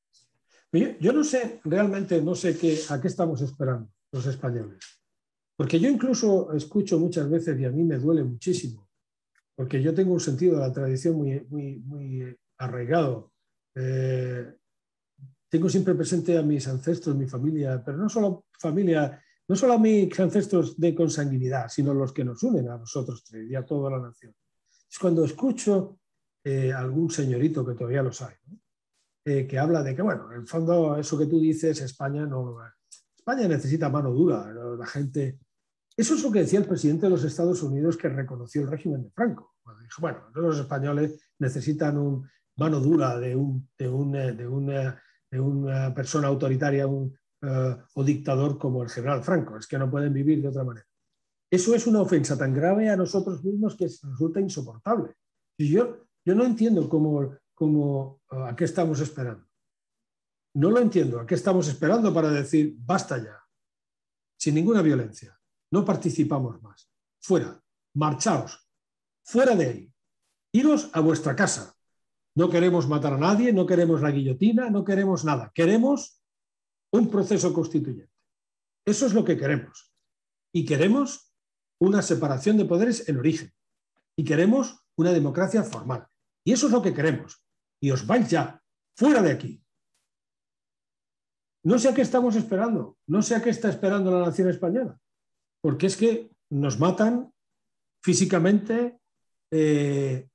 Yo, yo no sé, realmente no sé qué, a qué estamos esperando los españoles. Porque yo incluso escucho muchas veces y a mí me duele muchísimo, porque yo tengo un sentido de la tradición muy, muy, muy arraigado. Eh, Tengo siempre presente a mis ancestros, mi familia, pero no solo familia, no solo a mis ancestros de consanguinidad, sino los que nos unen a nosotros tres y a toda la nación. Es cuando escucho eh, algún señorito, que todavía los hay, ¿no? eh, que habla de que, bueno, en el fondo eso que tú dices, España no... España necesita mano dura, ¿no? La gente... Eso es lo que decía el presidente de los Estados Unidos, que reconoció el régimen de Franco. Bueno, dijo, bueno, los españoles necesitan un mano dura de un... De un, de un de una persona autoritaria un, uh, o dictador como el general Franco, es que no pueden vivir de otra manera. Eso es una ofensa tan grave a nosotros mismos que resulta insoportable. Y yo, yo no entiendo cómo, cómo, uh, a qué estamos esperando. No lo entiendo, a qué estamos esperando para decir basta ya, sin ninguna violencia, no participamos más, fuera, marchaos, fuera de ahí, iros a vuestra casa. No queremos matar a nadie, no queremos la guillotina, no queremos nada. Queremos un proceso constituyente. Eso es lo que queremos. Y queremos una separación de poderes en origen. Y queremos una democracia formal. Y eso es lo que queremos. Y os vais ya, fuera de aquí. No sé a qué estamos esperando. No sé a qué está esperando la nación española. Porque es que nos matan físicamente, eh,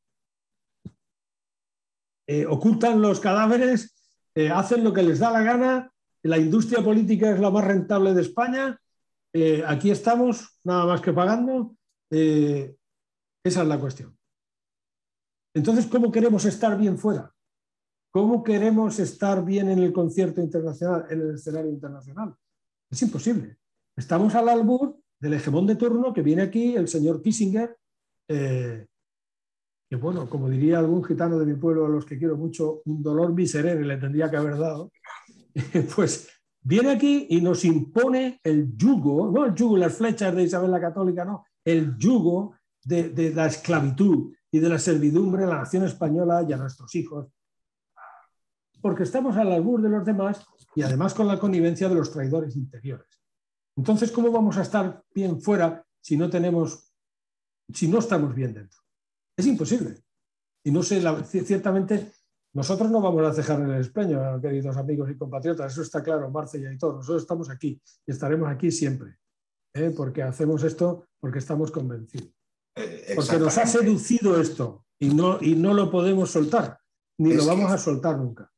Eh, ocultan los cadáveres, eh, hacen lo que les da la gana, la industria política es la más rentable de España, eh, aquí estamos nada más que pagando, eh, esa es la cuestión. Entonces, ¿cómo queremos estar bien fuera? ¿Cómo queremos estar bien en el concierto internacional, en el escenario internacional? Es imposible. Estamos al albur del hegemón de turno que viene aquí, el señor Kissinger, eh, que bueno, como diría algún gitano de mi pueblo a los que quiero mucho, un dolor miserere le tendría que haber dado, pues viene aquí y nos impone el yugo, no el yugo y las flechas de Isabel la Católica, no, el yugo de, de la esclavitud y de la servidumbre a la nación española y a nuestros hijos, porque estamos al albur de los demás y además con la connivencia de los traidores interiores. Entonces, ¿cómo vamos a estar bien fuera si no tenemos, si no estamos bien dentro? Es imposible. Y no sé, la, ciertamente, nosotros no vamos a cejar en el espeño, queridos amigos y compatriotas, eso está claro, Marce y Aitor, nosotros estamos aquí y estaremos aquí siempre, ¿eh? Porque hacemos esto porque estamos convencidos. Eh, porque nos ha seducido esto y no, y no lo podemos soltar, ni es lo vamos que, a soltar nunca.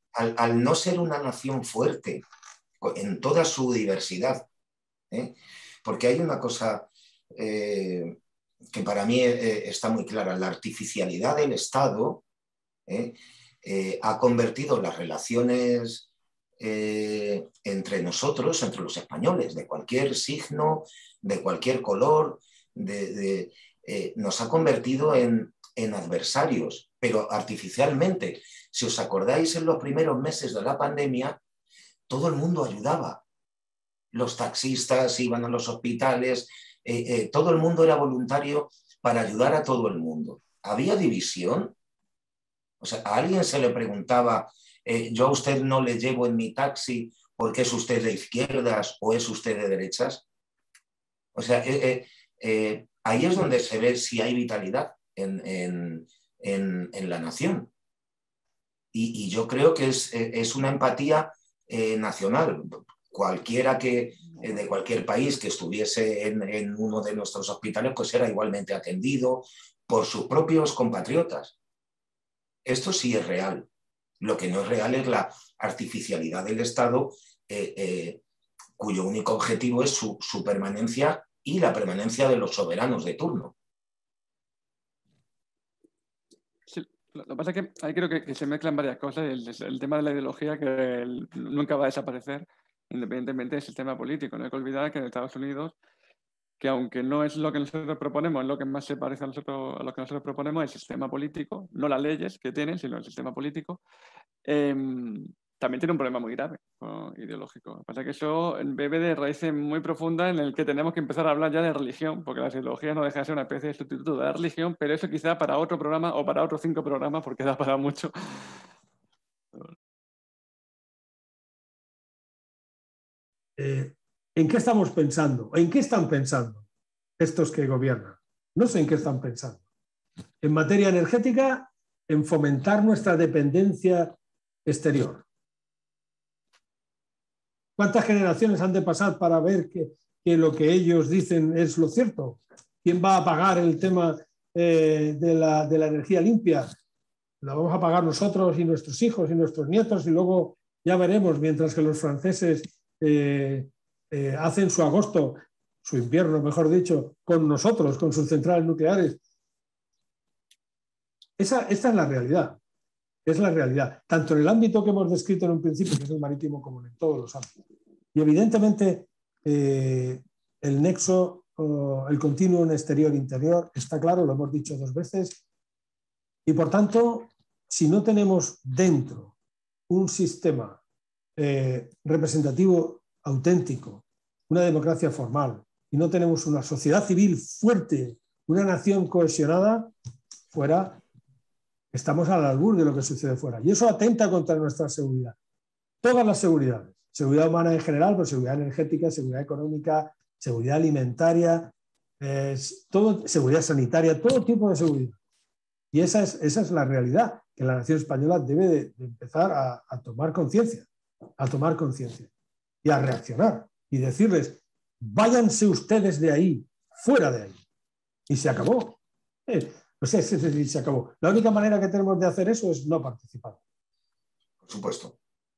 al, al no ser una nación fuerte en toda su diversidad, ¿eh? Porque hay una cosa eh, que para mí eh, está muy clara, la artificialidad del Estado ¿eh? Eh, ha convertido las relaciones eh, entre nosotros, entre los españoles, de cualquier signo, de cualquier color, de, de, eh, nos ha convertido en, en adversarios, pero artificialmente. Si os acordáis, en los primeros meses de la pandemia, todo el mundo ayudaba. Los taxistas iban a los hospitales, eh, eh, todo el mundo era voluntario para ayudar a todo el mundo. ¿Había división? O sea, a alguien se le preguntaba, eh, yo a usted no le llevo en mi taxi porque es usted de izquierdas o es usted de derechas. O sea, eh, eh, eh, ahí es donde se ve si hay vitalidad en, en, en, en la nación. Y, y yo creo que es, es una empatía eh, nacional. Cualquiera que, eh, de cualquier país que estuviese en, en uno de nuestros hospitales, pues era igualmente atendido por sus propios compatriotas. Esto sí es real. Lo que no es real es la artificialidad del Estado, eh, eh, cuyo único objetivo es su, su permanencia y la permanencia de los soberanos de turno. Sí, lo que pasa es que ahí creo que, que se mezclan varias cosas. El, el tema de la ideología, que el, nunca va a desaparecer, independientemente del sistema político. No hay que olvidar que en Estados Unidos, que aunque no es lo que nosotros proponemos, es lo que más se parece a, nosotros, a lo que nosotros proponemos, el sistema político, no las leyes que tienen, sino el sistema político, eh, también tiene un problema muy grave uh, ideológico. Lo que pasa es que eso bebe de raíces muy profundas en el que tenemos que empezar a hablar ya de religión, porque las ideologías no dejan de ser una especie de sustituto de la religión, pero eso quizá para otro programa o para otros cinco programas, porque da para mucho. Eh, ¿En qué estamos pensando? ¿En qué están pensando estos que gobiernan? No sé en qué están pensando. En materia energética, en fomentar nuestra dependencia exterior. ¿Cuántas generaciones han de pasar para ver que, que lo que ellos dicen es lo cierto? ¿Quién va a pagar el tema eh, de, la, de la energía limpia? La vamos a pagar nosotros y nuestros hijos y nuestros nietos y luego ya veremos, mientras que los franceses eh, eh, hacen su agosto, su invierno, mejor dicho, con nosotros, con sus centrales nucleares. Esa, esta es la realidad. Es la realidad, tanto en el ámbito que hemos descrito en un principio, que es el marítimo, como en todos los ámbitos. Y evidentemente eh, el nexo, oh, el continuo en exterior-interior, está claro, lo hemos dicho dos veces, y por tanto, si no tenemos dentro un sistema eh, representativo auténtico, una democracia formal, y no tenemos una sociedad civil fuerte, una nación cohesionada, fuera... Estamos al albur de lo que sucede fuera. Y eso atenta contra nuestra seguridad. Todas las seguridades. Seguridad humana en general, pero seguridad energética, seguridad económica, seguridad alimentaria, eh, todo, seguridad sanitaria, todo tipo de seguridad. Y esa es, esa es la realidad que la nación española debe de, de empezar a, a tomar conciencia, a tomar conciencia y a reaccionar y decirles, váyanse ustedes de ahí, fuera de ahí. Y se acabó. Eh, O sea, es decir, se acabó. La única manera que tenemos de hacer eso es no participar. Por supuesto.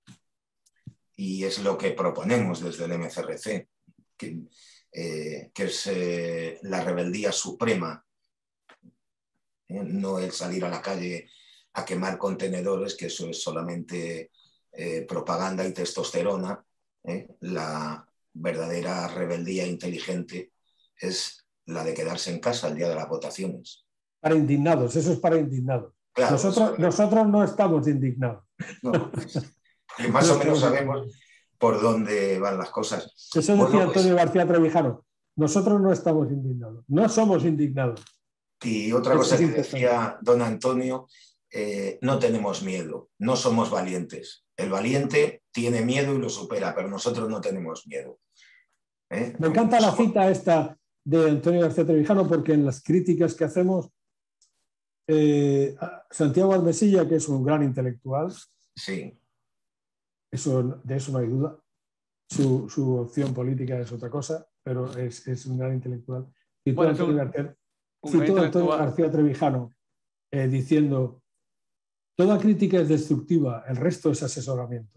Y es lo que proponemos desde el M C R C, que, eh, que es eh, la rebeldía suprema. Eh, no el salir a la calle a quemar contenedores, que eso es solamente eh, propaganda y testosterona. Eh. La verdadera rebeldía inteligente es la de quedarse en casa el día de las votaciones. Para indignados, eso es para indignados. Claro, nosotros, nosotros no estamos indignados. No, más no o menos sabemos por dónde van las cosas. Eso decía bueno, Antonio pues, García Trevijano. Nosotros no estamos indignados, no somos indignados. Y otra cosa que decía don Antonio, eh, no tenemos miedo, no somos valientes. El valiente tiene miedo y lo supera, pero nosotros no tenemos miedo. ¿Eh? Me encanta la cita esta de Antonio García Trevijano, porque en las críticas que hacemos, eh, Santiago Almesilla, que es un gran intelectual, sí. eso, de eso no hay duda, su, su opción política es otra cosa, pero es, es un gran intelectual. Citó bueno, Antonio, García, citó Antonio García Trevijano eh, diciendo, Toda crítica es destructiva, el resto es asesoramiento.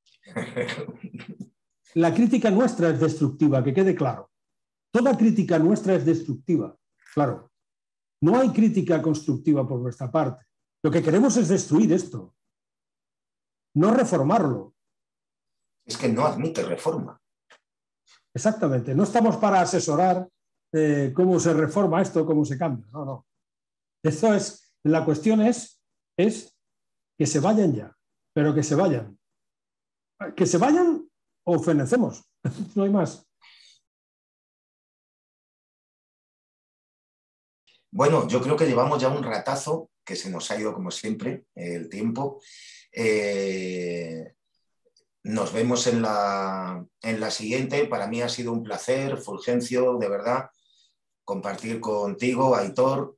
La crítica nuestra es destructiva, que quede claro. Toda crítica nuestra es destructiva, claro. No hay crítica constructiva por nuestra parte. Lo que queremos es destruir esto, no reformarlo. Es que no admite reforma. Exactamente. No estamos para asesorar eh, cómo se reforma esto, cómo se cambia. No, no. Esto es, la cuestión es, es que se vayan ya, pero que se vayan. Que se vayan o fenecemos. No hay más. Bueno, yo creo que llevamos ya un ratazo, que se nos ha ido como siempre el tiempo. Eh, nos vemos en la, en la siguiente. Para mí ha sido un placer, Fulgencio, de verdad, compartir contigo, Aitor.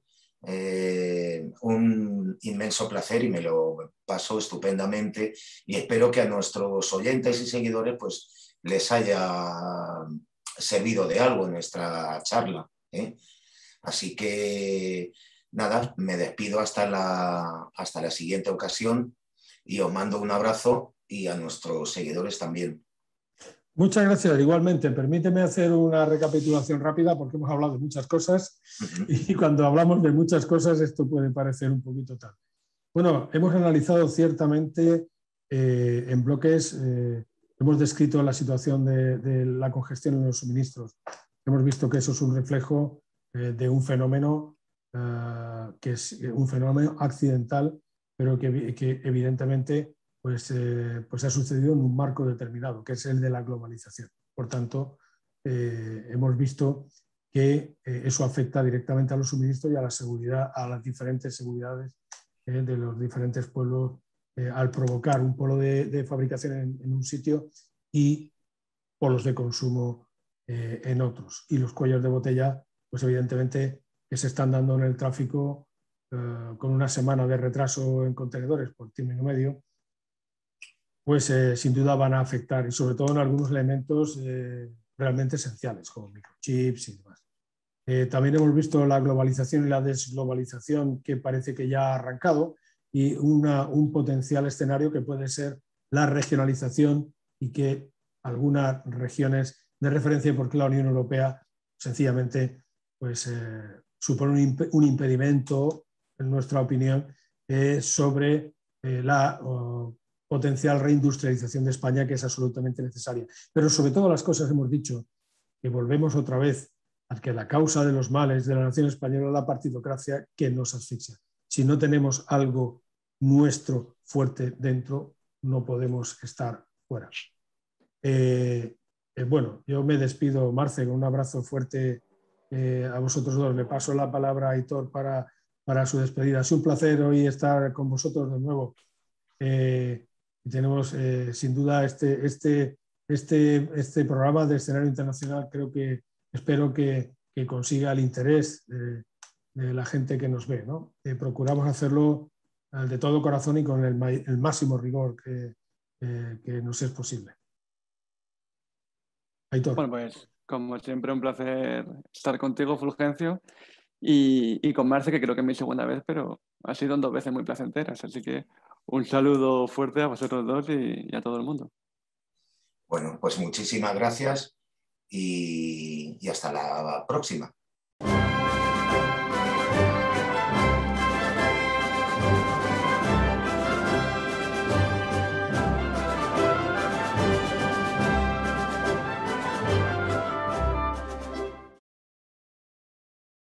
Eh, un inmenso placer y me lo paso estupendamente y espero que a nuestros oyentes y seguidores pues les haya servido de algo en nuestra charla, ¿eh? Así que nada, me despido hasta la, hasta la siguiente ocasión y os mando un abrazo y a nuestros seguidores también. Muchas gracias. Igualmente, permíteme hacer una recapitulación rápida porque hemos hablado de muchas cosas uh-huh. y cuando hablamos de muchas cosas esto puede parecer un poquito tal. Bueno, hemos analizado ciertamente eh, en bloques, eh, hemos descrito la situación de, de la congestión en los suministros. Hemos visto que eso es un reflejo eh, de un fenómeno uh, que es un fenómeno accidental, pero que, que evidentemente Pues, eh, pues ha sucedido en un marco determinado, que es el de la globalización. Por tanto, eh, hemos visto que eh, eso afecta directamente a los suministros y a la seguridad, a las diferentes seguridades eh, de los diferentes pueblos, eh, al provocar un polo de, de fabricación en, en un sitio y polos de consumo eh, en otros. Y los cuellos de botella, pues evidentemente, que se están dando en el tráfico eh, con una semana de retraso en contenedores por término medio, pues eh, sin duda van a afectar, y sobre todo en algunos elementos eh, realmente esenciales, como microchips y demás. Eh, también hemos visto la globalización y la desglobalización que parece que ya ha arrancado y una, un potencial escenario que puede ser la regionalización y que algunas regiones de referencia, porque la Unión Europea sencillamente pues, eh, supone un, imp un impedimento, en nuestra opinión, eh, sobre eh, la oh, potencial reindustrialización de España, que es absolutamente necesaria. Pero sobre todas las cosas hemos dicho que volvemos otra vez a que la causa de los males de la nación española es la partidocracia que nos asfixia. Si no tenemos algo nuestro fuerte dentro, no podemos estar fuera. Eh, eh, bueno, yo me despido, Marce, con un abrazo fuerte eh, a vosotros dos. Le paso la palabra a Aitor para, para su despedida. Es un placer hoy estar con vosotros de nuevo. Eh, tenemos eh, sin duda este, este, este, este programa de escenario internacional, creo que espero que, que consiga el interés de, de la gente que nos ve, ¿no? Eh, procuramos hacerlo eh, de todo corazón y con el, el máximo rigor que, eh, que nos es posible. Aitor. Bueno, pues como siempre un placer estar contigo, Fulgencio, y, y con Marce, que creo que es mi segunda vez, pero ha sido en dos veces muy placenteras, así que un saludo fuerte a vosotros dos y, y a todo el mundo. Bueno, pues muchísimas gracias y, y hasta la próxima.